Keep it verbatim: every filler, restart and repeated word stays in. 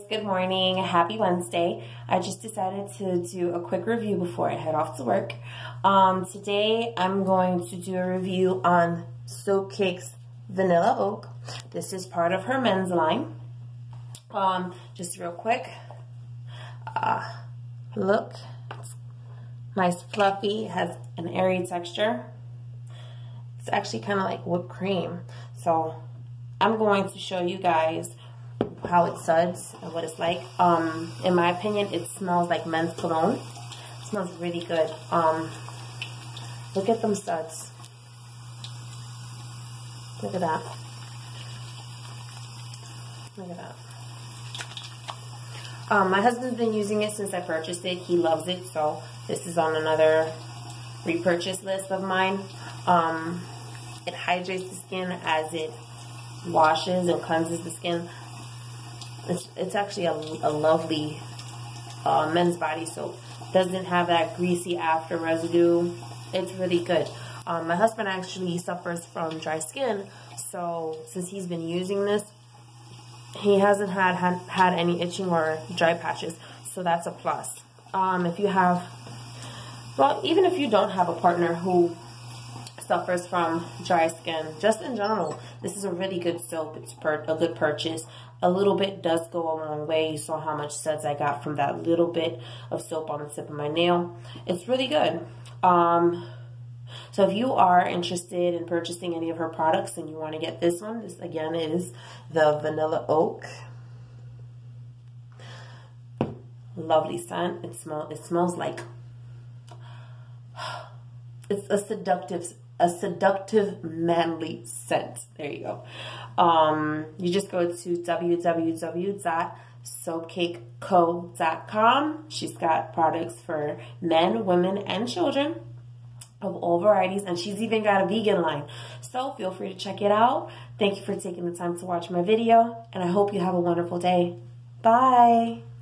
good morning, happy Wednesday. I just decided to do a quick review before I head off to work. Um, today I'm going to do a review on SOAPCAKE's Vanilla Oak. This is part of her men's line. Um, just real quick, uh, look, it's nice fluffy, has an airy texture. It's actually kind of like whipped cream. So I'm going to show you guys how it suds and what it's like. Um, in my opinion, it smells like men's cologne. It smells really good. Um, look at them suds. Look at that. Look at that. Um, my husband's been using it since I purchased it. He loves it, so this is on another repurchase list of mine. Um, it hydrates the skin as it washes and cleanses the skin. It's, it's actually a, a lovely uh, men's body soap. Doesn't have that greasy after residue. It's really good. Um, my husband actually suffers from dry skin, so since he's been using this, he hasn't had, had, had any itching or dry patches, so that's a plus. Um, if you have, well, even if you don't have a partner who suffers from dry skin, just in general, this is a really good soap. It's per a good purchase. A little bit does go a long way. You saw how much suds I got from that little bit of soap on the tip of my nail. It's really good. Um, so if you are interested in purchasing any of her products and you want to get this one, this again is the Vanilla Oak. Lovely scent. It smell. It smells like it's a seductive. A seductive, manly scent. There you go. Um, you just go to w w w dot soap cake co dot com. She's got products for men, women, and children of all varieties, and she's even got a vegan line. So feel free to check it out. Thank you for taking the time to watch my video, and I hope you have a wonderful day. Bye.